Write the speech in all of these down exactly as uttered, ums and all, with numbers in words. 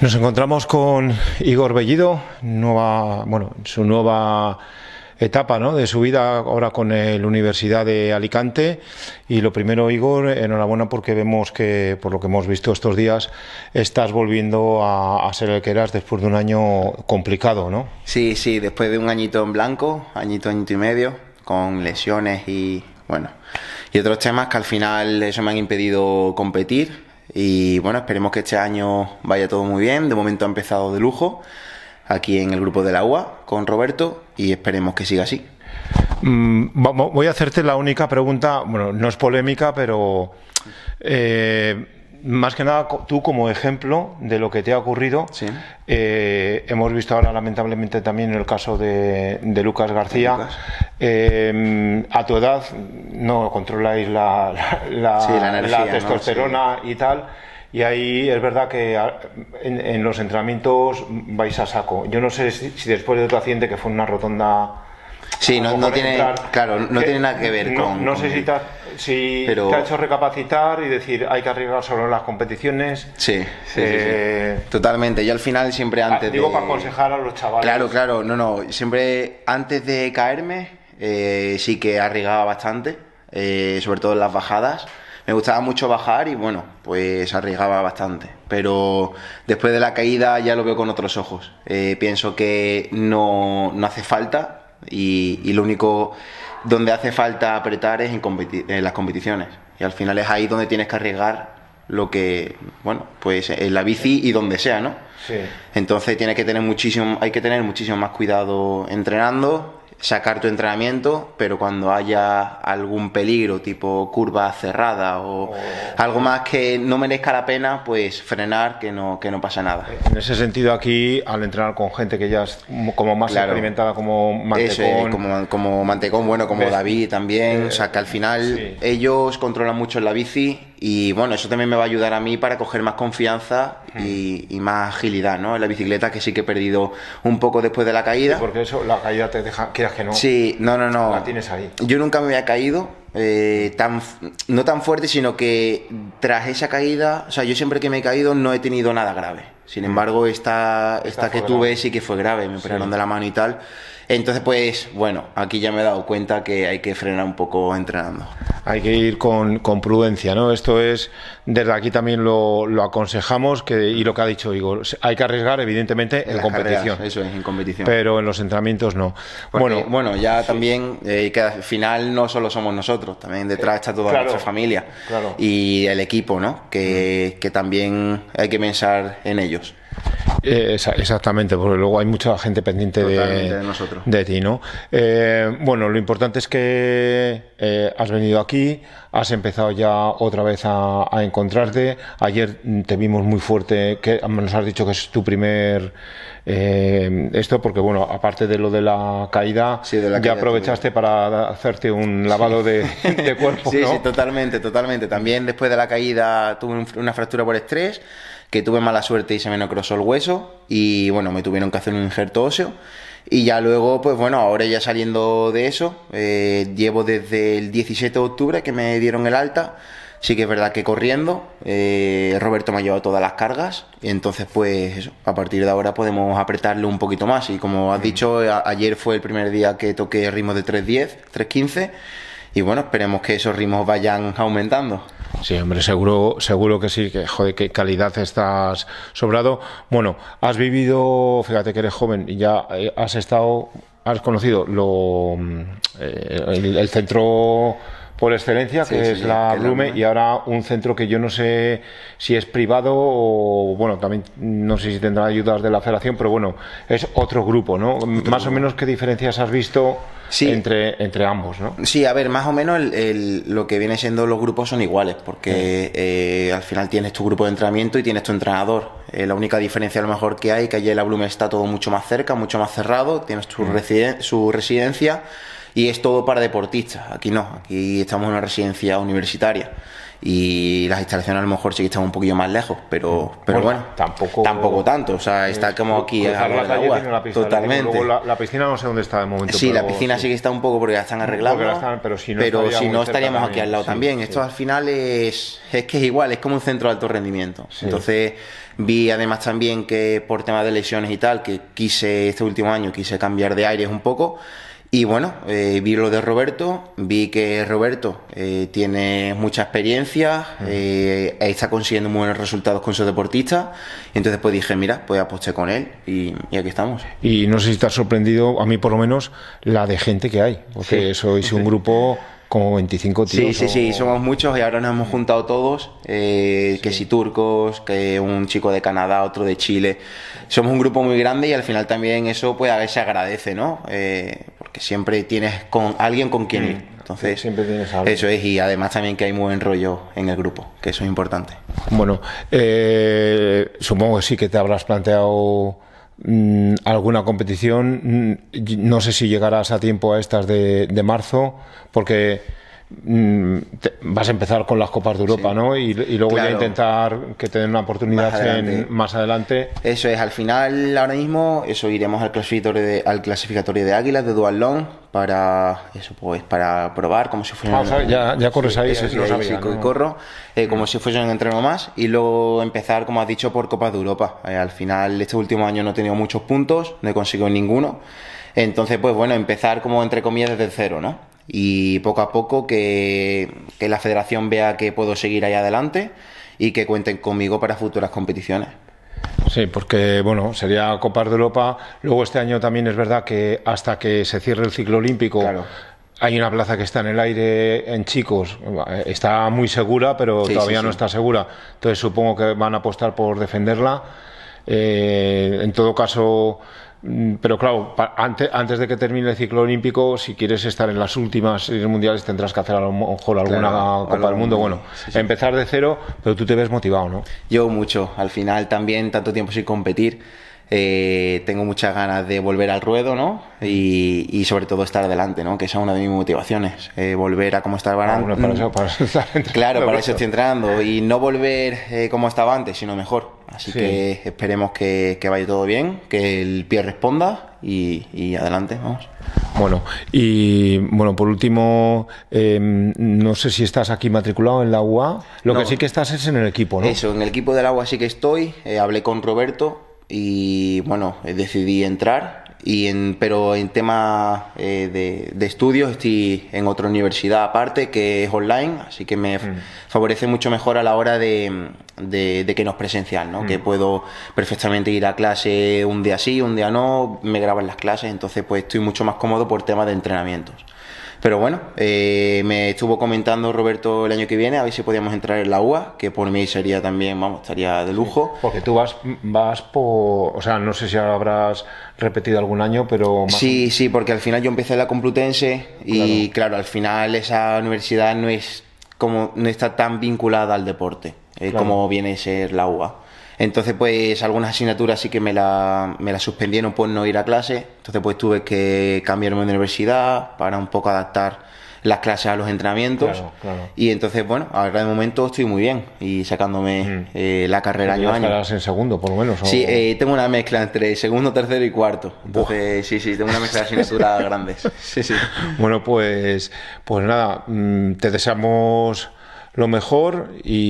Nos encontramos con Igor Bellido, nueva, bueno, su nueva etapa, ¿no?, de su vida ahora con la Universidad de Alicante. Y lo primero, Igor, enhorabuena, porque vemos que, por lo que hemos visto estos días, estás volviendo a, a ser el que eras después de un año complicado, ¿no? Sí, sí, después de un añito en blanco, añito, añito y medio, con lesiones y, bueno, y otros temas que al final eso me han impedido competir. Y bueno, esperemos que este año vaya todo muy bien. De momento ha empezado de lujo aquí en el grupo del agua con Roberto y esperemos que siga así. Mm, vamos, voy a hacerte la única pregunta, bueno, no es polémica, pero eh, más que nada tú como ejemplo de lo que te ha ocurrido. Sí. Eh, hemos visto ahora lamentablemente también el caso de, de Lucas García. Lucas. Eh, a tu edad no controláis la, la, sí, la, energía, la testosterona, ¿no? Sí. Y tal. Y ahí es verdad que en, en los entrenamientos vais a saco. Yo no sé si, si después de tu accidente, que fue una rotonda... Sí, no, no tiene, entrar, claro, no que, tiene nada que ver no, con... No con... sé si, te ha, si pero... te ha hecho recapacitar y decir hay que arriesgar solo en las competiciones. Sí, sí, eh, sí, sí. Totalmente. Yo al final siempre antes digo, de... para aconsejar a los chavales. Claro, claro, no, no. Siempre antes de caerme eh, sí que arriesgaba bastante, eh, sobre todo en las bajadas. Me gustaba mucho bajar y bueno, pues arriesgaba bastante. Pero después de la caída ya lo veo con otros ojos. Eh, pienso que no, no hace falta y, y lo único donde hace falta apretar es en, competi en las competiciones. Y al final es ahí donde tienes que arriesgar lo que, bueno, pues en la bici y donde sea, ¿no? Sí. Entonces tienes que tener muchísimo, hay que tener muchísimo más cuidado entrenando, sacar tu entrenamiento, pero cuando haya algún peligro, tipo curva cerrada o oh. algo más que no merezca la pena, pues frenar, que no, que no pasa nada. En ese sentido, aquí, al entrenar con gente que ya es como más claro. experimentada, como Mantecón... Eso es, como, como Mantecón, bueno, como ¿ves? David también, eh, o sea, que al final sí. ellos controlan mucho en la bici y, bueno, eso también me va a ayudar a mí para coger más confianza hmm. y, y más agilidad, ¿no?, en la bicicleta, que sí que he perdido un poco después de la caída. Sí, porque eso, la caída te deja... Que no, sí, no, no, no. La tienes ahí. Yo nunca me había caído, eh, tan, no tan fuerte, sino que tras esa caída, o sea, yo siempre que me he caído no he tenido nada grave. Sin embargo, esta, esta, esta que tuve grave. sí que fue grave, me operaron sí. de la mano y tal. Entonces, pues, bueno, aquí ya me he dado cuenta que hay que frenar un poco entrenando. Hay que ir con, con prudencia, ¿no? Esto es, desde aquí también lo, lo aconsejamos, que, y lo que ha dicho Igor, hay que arriesgar, evidentemente, en, en competición. Carreras, eso es, en competición. Pero en los entrenamientos no. Porque, bueno, bueno, ya sí. también, eh, que al final no solo somos nosotros, también detrás está toda claro, nuestra familia. Claro. Y el equipo, ¿no? Que, mm. que también hay que pensar en ellos. Eh, exactamente, porque luego hay mucha gente pendiente de, de, nosotros. de ti, ¿no? Eh, bueno, lo importante es que eh, has venido aquí, has empezado ya otra vez a, a encontrarte. Ayer te vimos muy fuerte, que nos has dicho que es tu primer eh, esto, porque bueno, aparte de lo de la caída, sí, de la ya caída aprovechaste también para hacerte un lavado sí. de, de cuerpo, sí, ¿no? Sí, totalmente, totalmente. También después de la caída tuve una fractura por estrés, que tuve mala suerte y se me necrosó el hueso y bueno, me tuvieron que hacer un injerto óseo y ya luego, pues bueno, ahora ya saliendo de eso, eh, llevo desde el diecisiete de octubre que me dieron el alta. Sí que es verdad que corriendo, eh, Roberto me ha llevado todas las cargas y entonces pues eso, a partir de ahora podemos apretarle un poquito más y como has dicho, a, ayer fue el primer día que toqué ritmos de tres diez, tres quince y bueno, esperemos que esos ritmos vayan aumentando. Sí, hombre, seguro, seguro que sí, que joder, qué calidad estás sobrado. Bueno, has vivido, fíjate que eres joven y ya has estado, has conocido lo, eh, el, el centro por excelencia, que sí, es sí, la Blume, y ahora un centro que yo no sé si es privado o, bueno, también no sé si tendrá ayudas de la federación, pero bueno, es otro grupo, ¿no? Otro más grupo. O menos, ¿qué diferencias has visto sí. entre, entre ambos, ¿no? Sí, a ver, más o menos el, el, lo que viene siendo los grupos son iguales, porque sí. eh, al final tienes tu grupo de entrenamiento y tienes tu entrenador. Eh, la única diferencia a lo mejor que hay, que allí en la Blume está todo mucho más cerca, mucho más cerrado, tienes tu, sí. residen su residencia. y es todo para deportistas. Aquí no, aquí estamos en una residencia universitaria y las instalaciones a lo mejor sí que están un poquillo más lejos, pero, pero bueno, bueno tampoco, tampoco tanto, o sea, está como aquí a la agua, totalmente. Luego la, la piscina no sé dónde está de momento. Sí, pero, la piscina sí. sí que está un poco porque ya están arreglados, pero si no, pero si no estaríamos también, aquí al lado sí, también. Sí. Esto al final es, es que es igual, es como un centro de alto rendimiento. Sí. Entonces vi además también que por temas de lesiones y tal, que quise este último año, quise cambiar de aires un poco. Y bueno, eh, vi lo de Roberto, vi que Roberto eh, tiene mucha experiencia, eh, está consiguiendo muy buenos resultados con sus deportistas, y entonces pues dije, mira, pues aposté con él y, y aquí estamos. Y no sé si estás sorprendido, a mí por lo menos, la de gente que hay, porque sí. sois un grupo como veinticinco tíos. Sí, sí, o... sí, somos muchos y ahora nos hemos juntado todos, eh, sí. que si turcos, que un chico de Canadá, otro de Chile. Somos un grupo muy grande y al final también eso pues a veces agradece, ¿no? Eh, porque siempre tienes con alguien con quien ir. Entonces, sí, siempre tienes algo. Eso es, y además también que hay muy buen rollo en el grupo, que eso es importante. Bueno, eh, supongo que sí que te habrás planteado mmm, alguna competición. No sé si llegarás a tiempo a estas de, de marzo, porque Te, vas a empezar con las Copas de Europa, sí. ¿no? Y, y luego claro. ya intentar que te den una oportunidad más adelante. En, más adelante. Eso es, al final, ahora mismo, eso iremos al clasificatorio de, al clasificatorio de Águilas, de Duatlón, para eso pues para probar como si fuera ah, un, o sea, ya, ya corres ahí, eso, sí, no ahí sabía, sí, ¿no? corro eh, como mm. si fuese un entreno más y luego empezar, como has dicho, por Copas de Europa. Eh, al final, este último año no he tenido muchos puntos, no he conseguido ninguno, entonces pues bueno, empezar como entre comillas desde cero, ¿no? Y poco a poco que, que la federación vea que puedo seguir ahí adelante y que cuenten conmigo para futuras competiciones. Sí, porque bueno, sería Copas de Europa. Luego este año también es verdad que hasta que se cierre el ciclo olímpico, claro, hay una plaza que está en el aire en chicos, está muy segura, pero sí, todavía sí, no sí. está segura. Entonces supongo que van a apostar por defenderla. Eh, en todo caso, pero claro, antes, antes de que termine el ciclo olímpico, si quieres estar en las últimas series mundiales, tendrás que hacer a lo mejor alguna claro, Copa del Mundo. Bueno, sí, sí. empezar de cero, pero tú te ves motivado, ¿no? Yo mucho. Al final también, tanto tiempo sin competir, eh, tengo muchas ganas de volver al ruedo, ¿no? Y, y sobre todo estar adelante, ¿no? Que esa es una de mis motivaciones. Eh, volver a como estaba ah, antes. Bueno, para eso, para eso estar claro, para eso estoy entrenando. Y no volver eh, como estaba antes, sino mejor. Así sí. que esperemos que, que vaya todo bien, que el pie responda y, y adelante, vamos. Bueno, y bueno, por último, eh, no sé si estás aquí matriculado en la U A. Lo no, que sí que estás es en el equipo, ¿no? Eso, en el equipo de la U A sí que estoy. Eh, hablé con Roberto y bueno, decidí entrar. Y en, pero en tema eh, de, de estudios estoy en otra universidad aparte que es online, así que me mm. favorece mucho mejor a la hora de, de, de que no es presencial, ¿no? Mm. Que puedo perfectamente ir a clase un día sí, un día no, me graban las clases, entonces pues estoy mucho más cómodo por temas de entrenamientos. Pero bueno, eh, me estuvo comentando Roberto el año que viene a ver si podíamos entrar en la U A, que por mí sería también, vamos, estaría de lujo. Porque tú vas, vas por, o sea, no sé si ahora habrás repetido algún año, pero... Más sí, o... sí, porque al final yo empecé en la Complutense y claro, claro al final esa universidad no es como no está tan vinculada al deporte eh, claro. como viene a ser la U A. Entonces pues algunas asignaturas sí que me la, me la suspendieron por no ir a clase, entonces pues tuve que cambiarme de universidad para un poco adaptar las clases a los entrenamientos claro, claro. y entonces bueno, ahora de momento estoy muy bien y sacándome mm. eh, la carrera año a año. ¿Estarás en segundo por lo menos? ¿O? Sí, eh, tengo una mezcla entre segundo, tercero y cuarto, entonces Buah. sí, sí, tengo una mezcla de asignaturas grandes. Sí, sí. Bueno, pues, pues nada, te deseamos lo mejor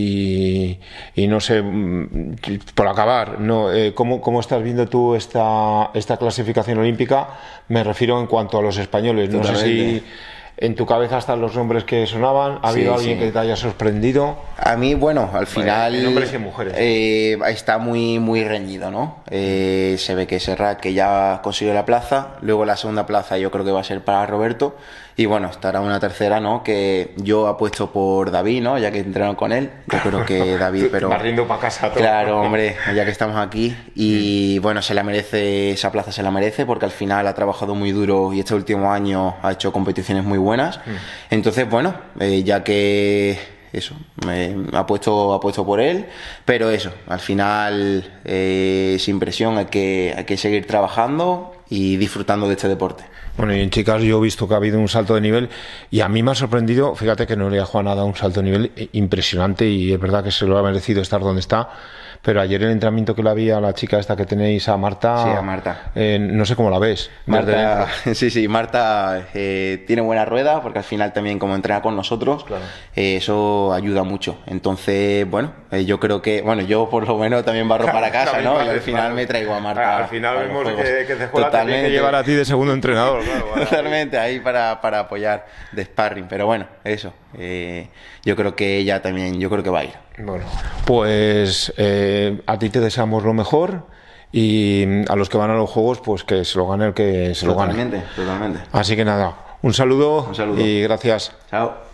y, y no sé, por acabar, ¿no? Eh, ¿cómo, ¿cómo estás viendo tú esta, esta clasificación olímpica? Me refiero en cuanto a los españoles. No Totalmente. sé si en tu cabeza están los nombres que sonaban. ¿Ha habido sí, alguien sí. que te haya sorprendido? A mí, bueno, al final bueno, hombres y mujeres. Eh, está muy, muy reñido, ¿no? Eh, se ve que Serrat, que ya consiguió la plaza, luego la segunda plaza yo creo que va a ser para Roberto. Y bueno, estará una tercera, ¿no? Que yo apuesto por David, ¿no? Ya que entreno con él. Yo creo que David, pero... Barriendo para casa todo. Claro, hombre, ya que estamos aquí. Y bueno, se la merece, esa plaza se la merece, porque al final ha trabajado muy duro y este último año ha hecho competiciones muy buenas. Entonces, bueno, eh, ya que... eso, me ha puesto, ha puesto por él, pero eso, al final, eh, sin presión, hay que, hay que seguir trabajando y disfrutando de este deporte. Bueno, y en chicas yo he visto que ha habido un salto de nivel y a mí me ha sorprendido, fíjate que Noelia Juana ha dado un salto de nivel impresionante y es verdad que se lo ha merecido estar donde está, pero ayer el entrenamiento que la vi a la chica esta que tenéis, a Marta, sí, a Marta. Eh, no sé cómo la ves. Marta, sí, sí, Marta eh, tiene buena rueda porque al final también como entrena con nosotros, claro. eh, eso ayuda mucho. Entonces, bueno, eh, yo creo que, bueno, yo por lo menos también barro para casa, ¿no? Y al final me traigo a Marta. Al final vemos que, que Cejuela te tiene que llevar a ti de segundo entrenador. Claro, para totalmente, ahí para, para apoyar de sparring, pero bueno, eso. Eh, yo creo que ella también, yo creo que va a ir. Bueno, pues eh, a ti te deseamos lo mejor y a los que van a los juegos, pues que se lo gane el que se lo gane. Totalmente, totalmente. Así que nada, un saludo, un saludo y gracias. Chao.